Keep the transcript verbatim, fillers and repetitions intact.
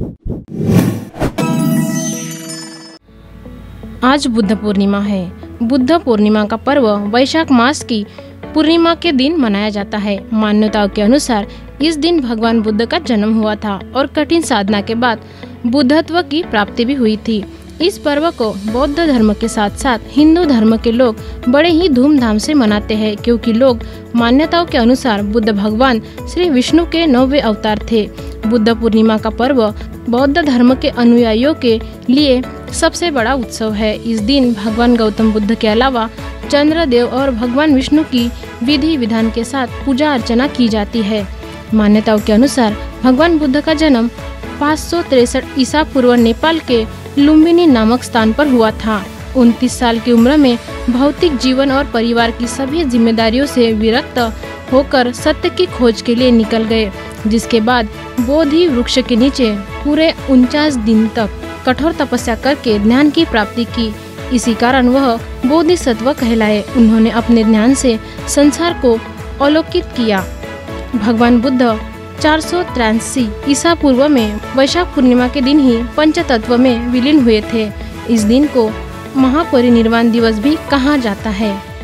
आज बुद्ध पूर्णिमा है। बुद्ध पूर्णिमा का पर्व वैशाख मास की पूर्णिमा के दिन मनाया जाता है। मान्यताओं के अनुसार इस दिन भगवान बुद्ध का जन्म हुआ था और कठिन साधना के बाद बुद्धत्व की प्राप्ति भी हुई थी। इस पर्व को बौद्ध धर्म के साथ साथ हिंदू धर्म के लोग बड़े ही धूमधाम से मनाते हैं, क्योंकि लोग मान्यताओं के अनुसार बुद्ध भगवान श्री विष्णु के नौवे अवतार थे। बुद्ध पूर्णिमा का पर्व बौद्ध धर्म के अनुयायियों के लिए सबसे बड़ा उत्सव है। इस दिन भगवान गौतम बुद्ध के अलावा चंद्रदेव और भगवान विष्णु की विधि विधान के साथ पूजा अर्चना की जाती है। मान्यताओं के अनुसार भगवान बुद्ध का जन्म पाँच सौ तिरसठ ईसा पूर्व नेपाल के लुम्बिनी नामक स्थान पर हुआ था। उनतीस साल की उम्र में भौतिक जीवन और परिवार की सभी जिम्मेदारियों से विरक्त होकर सत्य की खोज के लिए निकल गए, जिसके बाद बोधि वृक्ष के नीचे पूरे उनचास दिन तक कठोर तपस्या करके ज्ञान की प्राप्ति की। इसी कारण वह बोधिसत्व कहलाए। उन्होंने अपने ज्ञान से संसार को अलौकिक किया। भगवान बुद्ध चार सौ तिरासी ईसा पूर्व में वैशाख पूर्णिमा के दिन ही पंचतत्व में विलीन हुए थे। इस दिन को महापरिनिर्वाण दिवस भी कहा जाता है।